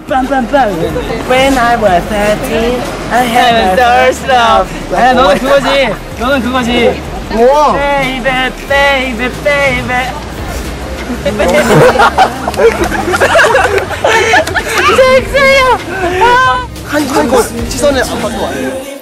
bam bam bam. When I was 13, I had my first love. 야, 너는 그거지. 너는 그거지. 우와. Baby, baby, baby. 섹시해요. 한 이거 시선을 안 받고 와요.